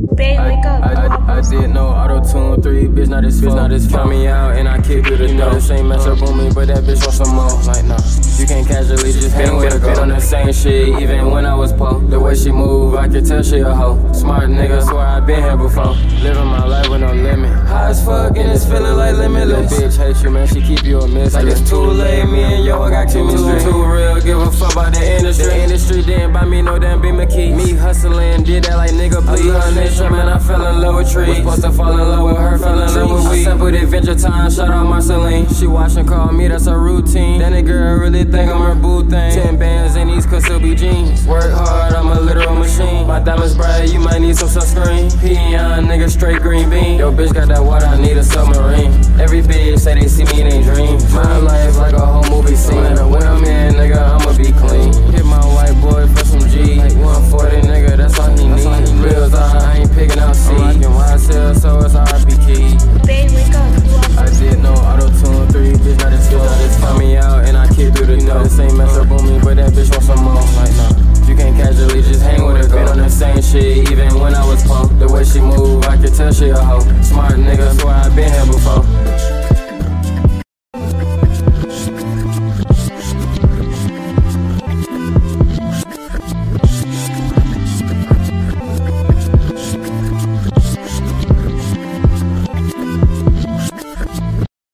I did no Autotune 3, bitch, not this Count me out and I kick through the door. This ain't mess up on me, but that bitch want some more. Like, nah, you can't casually just hang with a girl on the same shit, even when I was poor. The way she move, I could tell she a hoe. Smart nigga, swear I been here before. Living my life with no limit. High as fuck and it's feeling like limitless. Little bitch hate you, man, she keep you a miss. Like it's too late, me and yo, I got chemistry. Too real, give a fuck about the industry. The industry didn't buy me no damn beam of keys. Me hustling, did that like nigga, please. I love nature, man, I fell in love with trees. Was supposed to fall in love with her, fell in love with weed. I sampled Adventure Time, shout out Marceline. She watch and call me, that's her routine. Then the girl really think I'm her boo thing. 10 bands in these could still be jeans. Work hard, I'm a literal machine. My diamonds bright, you might need some sunscreen. Peon, nigga, straight green bean. Yo, bitch got that water, I need a submarine. Every bitch say they see me in their dreams. My life like a whole movie scene. When I'm in, nigga, I'ma be clean. Hit my white boy for some G. Like 140, nigga, that's all he need. Reels I ain't picking out C. I'm rockin' YSL, so it's RP key. I did no Autotune 3, bitch, not this fuck. Count me out and I kick through the door. This ain't mess up on me, but that bitch want some more. Like, nah, you can't casually just hang with a girl on the same shit, even when I was poor. The way she move, I could tell she a hoe. Smart nigga, swear I been here before.